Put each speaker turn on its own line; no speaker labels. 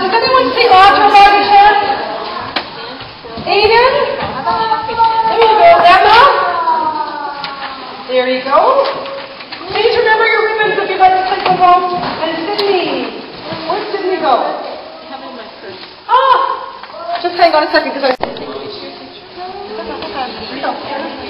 Does anyone see Audra by any chance? Aiden? There you go, Emma. There you go. Please remember your ribbons if you'd like to take them home. And Sydney. Where'd Sydney go?
I have in my purse.
Ah! Just hang on a second because I...